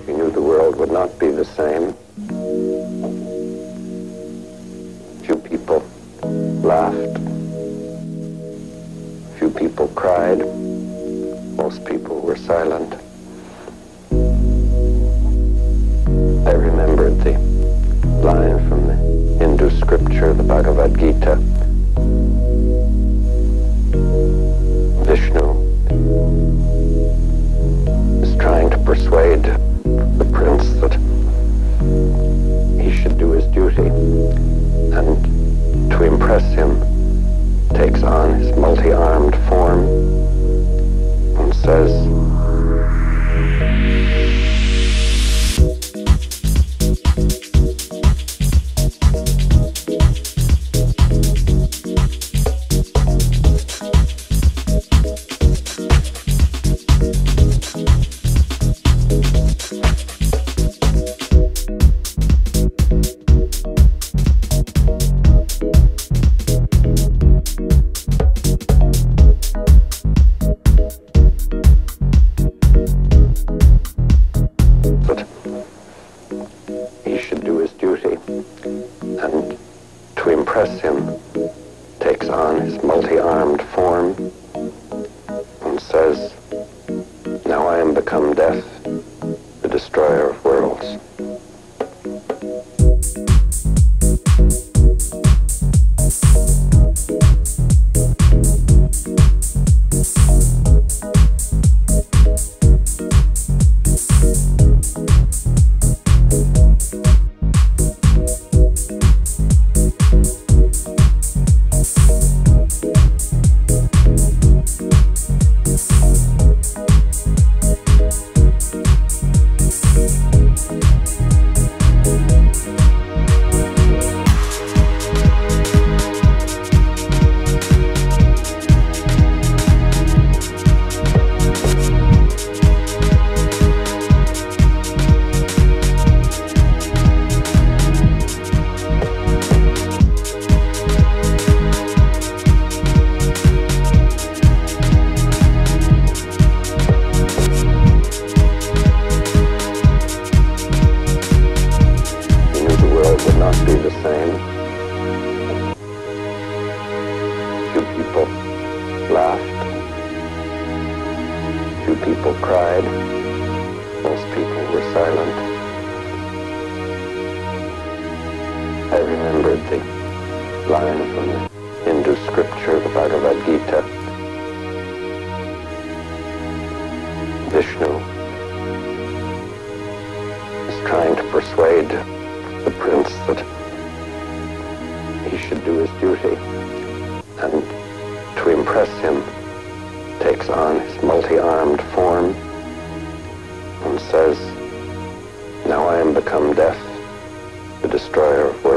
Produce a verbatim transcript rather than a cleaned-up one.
He knew the world would not be the same. Few people laughed. Few people cried. Most people were silent. I remembered the line from the Hindu scripture, the Bhagavad Gita. Vishnu is trying to persuade the prince that he should do his duty, and to impress him takes on his multi-armed form and says, and to impress him takes on his multi-armed form and says, "Now I am become death, the destroyer of worlds." Be the same. Few people laughed. Few people cried. Most people were silent. I remembered the line from the Hindu scripture, the Bhagavad Gita. Vishnu is trying to persuade the prince that he should do his duty, and to impress him takes on his multi-armed form and says, "Now I am become death, the destroyer of worlds."